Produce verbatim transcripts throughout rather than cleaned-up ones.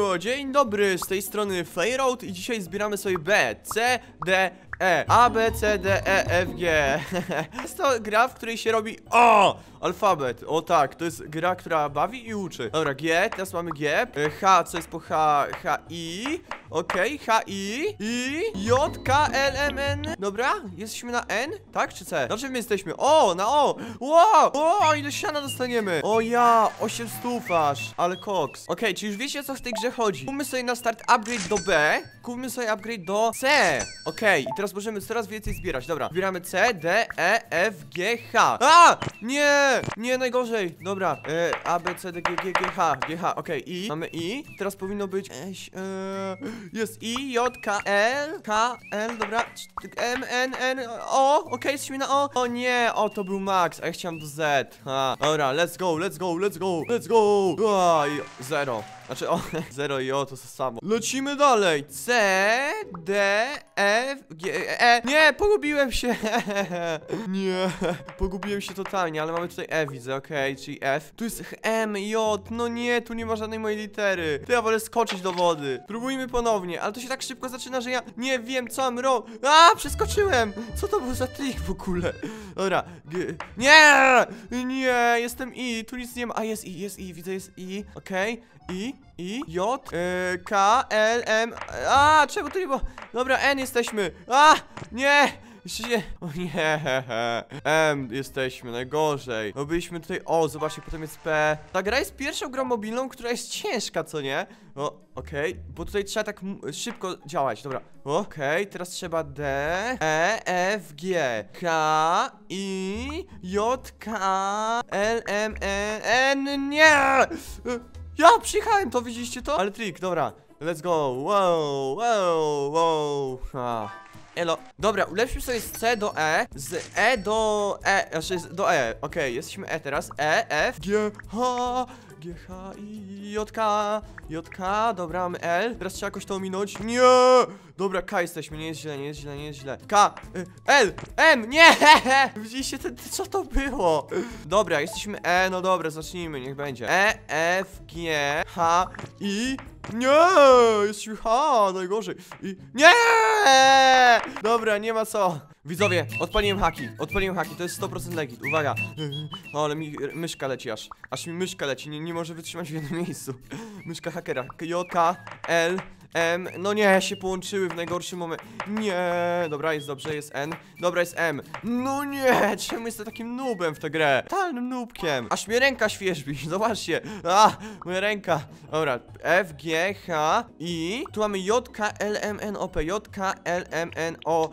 Siemanko, dzień dobry, z tej strony Flayroad i dzisiaj zbieramy sobie B, C, D, E, A, B, C, D, E, F, G. Jest to gra, w której się robi o alfabet, o tak, to jest gra, która bawi i uczy. Dobra, G, teraz mamy G, H, co jest po H, H, I, okej, okay, H, I, I, J, K, L, M, N. Dobra, jesteśmy na N, tak, czy C? Na czym my jesteśmy? O, na O, wow, o, ile siana dostaniemy. O ja, osiem stów aż, ale koks. Okej, okay, czy już wiecie, o co w tej grze chodzi? Kupmy sobie na start upgrade do B, kupmy sobie upgrade do C. Okej, okay, i teraz możemy coraz więcej zbierać. Dobra, zbieramy C, D, E, F, G, H. A! Nie! Nie, najgorzej. Dobra, e, A, B, C, D, G, G, G, H, G, H, okej, okay. I, mamy I. Teraz powinno być eś, e, jest I, J, K, L, K, L, dobra, M, N, N, O, okej, okay, jesteśmy na O. O nie, o, to był max, a ja chciałem do Z. Ha. Dobra, let's go, let's go, let's go, let's go. A, i zero. Znaczy, o, zero i o, to samo. Lecimy dalej. C, D, F, G, E. Nie, pogubiłem się. Nie, pogubiłem się totalnie, ale mamy tutaj E, widzę, okej, okay, czyli F. Tu jest M, J, no nie, tu nie ma żadnej mojej litery. To ja wolę skoczyć do wody. Próbujmy ponownie, ale to się tak szybko zaczyna, że ja nie wiem, co mam robić. A, przeskoczyłem. Co to był za trik w ogóle? Dobra, G. Nie, nie, jestem I, tu nic nie ma. A, jest I, jest I, widzę, jest I, okej. Okay. I, I, J, y, K, L, M. A, czemu tu nie było? Dobra, N jesteśmy. A, nie! Jeszcze się. O nie, M jesteśmy, najgorzej. No byliśmy tutaj. O, zobaczcie, potem jest P. Ta gra jest pierwszą grą mobilną, która jest ciężka, co nie? O, okej, okay. Bo tutaj trzeba tak szybko działać, dobra. Okej, okay. Teraz trzeba D, E, F, G, K, I, J, K, L, M, N, N, nie! Ja przyjechałem to, widzieliście to? Ale trik, dobra, let's go, wow, wow, wow. Ha. Elo. Dobra, ulepszymy sobie z C do E, z E do E, znaczy do E, okej, okay, jesteśmy E teraz, E, F, G, H, G, H, I, J, K, J, K, dobra, mamy L, teraz trzeba jakoś to ominąć, nie, dobra, K jesteśmy, nie jest źle, nie jest źle, nie jest źle, K, y, L, M, nie, widzieliście, te, te, co to było? Dobra, jesteśmy E, no dobra, zacznijmy, niech będzie, E, F, G, H, I, nie, jesteśmy H, najgorzej, I, nie, dobra, nie ma co. Widzowie, odpaliłem haki, odpaliłem haki, to jest sto procent legit, uwaga. O, ale mi myszka leci aż, aż mi myszka leci, nie, nie może wytrzymać w jednym miejscu. Myszka hakera, J, K, L, M, no nie, się połączyły w najgorszym momencie. Nie, dobra, jest dobrze, jest N, dobra, jest M. No nie, czemu jestem takim noobem w tę grę? Totalnym noobkiem, aż mnie ręka świeżbi, zobaczcie. A, moja ręka, dobra, F, G, H, I, tu mamy J, K, L, M, N, O, P, J, K, L, M, N, O,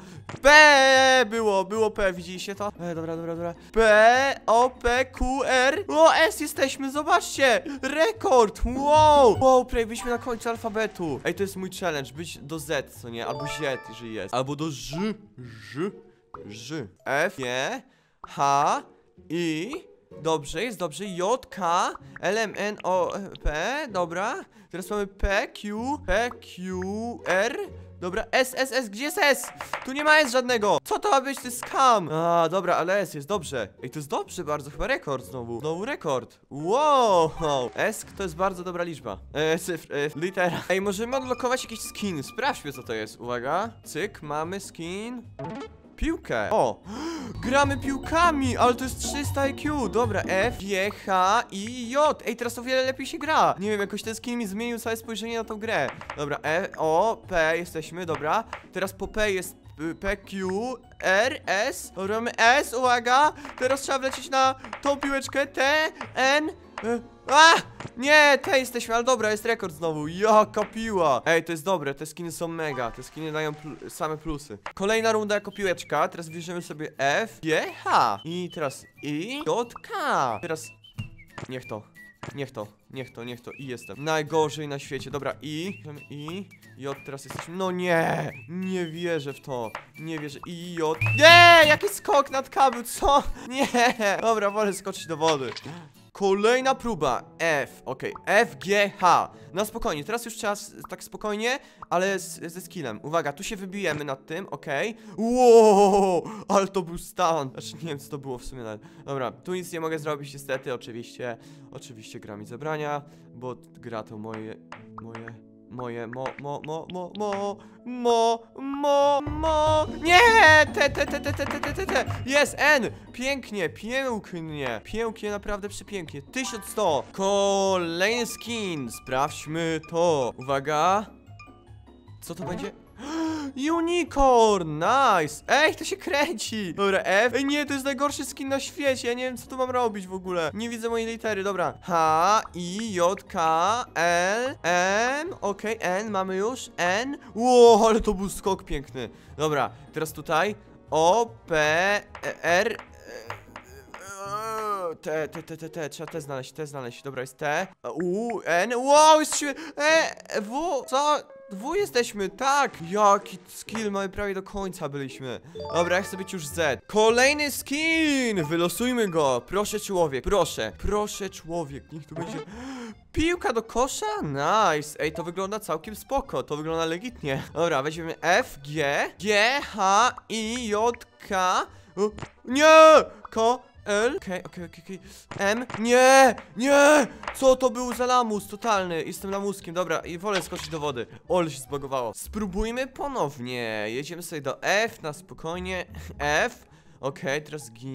P, było, było P, widzieliście to? E, dobra, dobra, dobra, P, O, P, Q, R, o, S jesteśmy, zobaczcie, rekord, wow, wow, prawie byliśmy na końcu alfabetu. Ej, to jest mój challenge, być do Z, co nie? Albo Z, jeżeli jest. Albo do Ż, Ż, Ż, F, G, H, I, dobrze, jest dobrze, J, K, L, M, N, O, P, dobra. Teraz mamy P, Q, P, Q, R, dobra, S, S, S, gdzie jest S? Tu nie ma S żadnego. Co to ma być? To jest scam. A, dobra, ale S jest dobrze. Ej, to jest dobrze bardzo, chyba rekord znowu. Znowu rekord. Wow. S to jest bardzo dobra liczba. E, cyfr, e, litera. Ej, możemy odblokować jakiś skin. Sprawdźmy, co to jest. Uwaga. Cyk, mamy skin. Piłkę. O, gramy piłkami, ale to jest trzysta I Q. Dobra, F, G, H, I, J. Ej, teraz o wiele lepiej się gra. Nie wiem, jakoś ten skin mi zmienił całe spojrzenie na tą grę. Dobra, E, O, P jesteśmy, dobra. Teraz po P jest P, Q, R, S. Dobra, mamy S, uwaga. Teraz trzeba wlecieć na tą piłeczkę. T, N, a! Nie, te jesteśmy, ale dobra, jest rekord znowu. Jaka piła. Ej, to jest dobre, te skiny są mega. Te skiny dają pl same plusy. Kolejna runda jako piłeczka. Teraz bierzemy sobie F, G, H. I teraz I, J, K. Teraz niech to, niech to, niech to, niech to. I jestem najgorzej na świecie. Dobra, I, I, J, teraz jesteśmy. No nie, nie wierzę w to. Nie wierzę. I, J. Nie, jaki skok nad kabel, co? Nie. Dobra, wolę skoczyć do wody. Kolejna próba. F, okej, okay. F, G, H. No spokojnie, teraz już trzeba tak spokojnie, ale z, ze skillem. Uwaga, tu się wybijemy nad tym, okej. Okay. Wow, ale to był stan. Znaczy nie wiem, co to było w sumie. Dobra, tu nic nie mogę zrobić niestety, oczywiście. Oczywiście gra mi zabrania, bo gra to moje, moje... moje, mo, mo, mo, mo, mo, mo, mo, mo, nie, te, te, te, te, te, te, te, te, jest, N, pięknie, pięknie, pięknie, naprawdę przepięknie, tysiąc sto, kolejny skin, sprawdźmy to, uwaga, co to będzie? Unicorn, nice. Ej, to się kręci. Dobra, F. Ej, nie, to jest najgorszy skin na świecie. Ja nie wiem, co tu mam robić w ogóle. Nie widzę mojej litery, dobra. H, I, J, K, L, M. Okej, okay, N, mamy już. N. Ło, ale to był skok piękny. Dobra, teraz tutaj. O, P, R. T, T, T, T, T, trzeba T znaleźć, T znaleźć. Dobra, jest T. U, N. Wow, jesteśmy. E, W, co? W jesteśmy, tak! Jaki skill, mamy prawie do końca byliśmy. Dobra, ja chcę być już Z. Kolejny skin! Wylosujmy go. Proszę człowiek, proszę. Proszę człowiek, niech tu będzie... Piłka do kosza? Nice. Ej, to wygląda całkiem spoko, to wygląda legitnie. Dobra, weźmiemy F, G, G, H, I, J, K. O, nie! K, L, okej, okej, okej, M, nie, nie, co to był za lamus, totalny, jestem lamuskiem, dobra, i wolę skoczyć do wody, ole się zbagowało. Spróbujmy ponownie, jedziemy sobie do F, na spokojnie, F, okej, teraz G,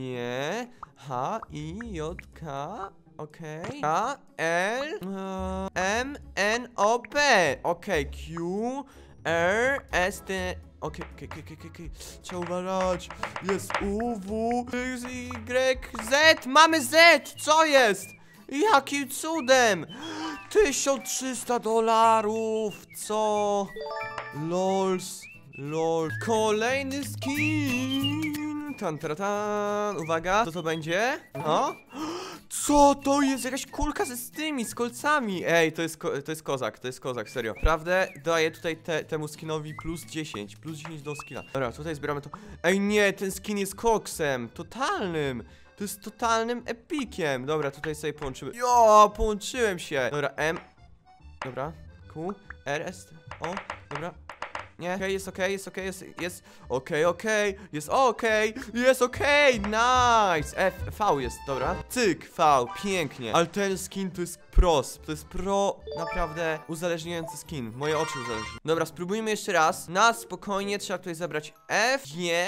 H, I, J, K, okej, K, L, M, N, O, P, okej, Q, R, S, T, okej, okej, okej, okej, okej, trzeba uważać, jest U, W, X, Y, Z, mamy Z, co jest? Jakim cudem? tysiąc trzysta dolarów, co? Lols, lol, kolejny skin, tan, tan, tan, uwaga, co to będzie? O? Co to jest? Jakaś kulka ze z tymi, z kolcami. Ej, to jest, ko to jest kozak, to jest kozak, serio. Prawdę daję tutaj te temu skinowi plus dziesięć, plus dziesięć do skina. Dobra, tutaj zbieramy to. Ej, nie, ten skin jest koksem, totalnym. To jest totalnym epikiem. Dobra, tutaj sobie połączymy. Jo, połączyłem się. Dobra, M. Dobra, Q, R, S, O, dobra. Nie, okej, okay, jest okej, okay, jest okej, okay, jest, jest okej, okay, okej, okay, jest okej, okay, jest okej, okay, nice, F, V jest, dobra, cyk, V, pięknie, ale ten skin to jest pros, to jest pro, naprawdę uzależniający skin, moje oczy uzależnione. Dobra, spróbujmy jeszcze raz, na spokojnie, trzeba tutaj zabrać F, G,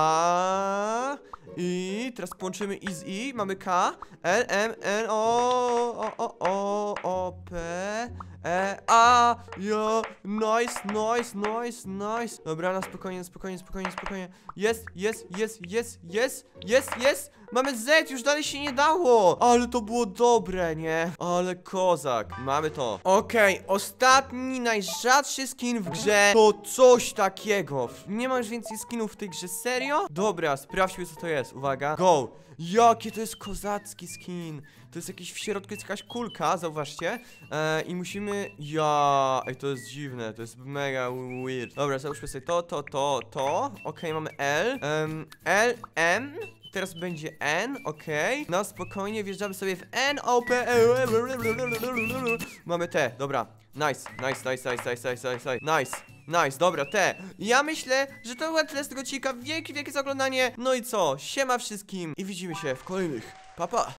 H, I, teraz połączymy I z I, mamy K, L, M, N, O, O, O, O, O, P, E, A, ja, nice, nice, nice, nice. Dobra, na spokojnie, spokojnie, spokojnie, spokojnie. Jest, jest, jest, jest, jest, jest, jest. Mamy Z, już dalej się nie dało. Ale to było dobre, nie? Ale kozak, mamy to. Okej, okay, ostatni, najrzadszy skin w grze to coś takiego. Nie ma już więcej skinów w tej grze, serio? Dobra, sprawdźmy co to jest, uwaga. Go. Jakie to jest kozacki skin. To jest jakiś, w środku jest jakaś kulka, zauważcie. e, I musimy, ja, ej, to jest dziwne, to jest mega weird. Dobra, załóżmy sobie to, to, to, to. Okej, okay, mamy L, um, L, M. Teraz będzie N, okej, okay. Na spokojnie wjeżdżamy sobie w N, O, P, E. Mamy T, dobra. Nice, nice, nice, nice, nice, nice, nice, nice. Nice, dobra, te. Ja myślę, że to było tyle z tego odcinka. Wielkie, wielkie za oglądanie. No i co? Siema wszystkim i widzimy się w kolejnych. Pa, pa.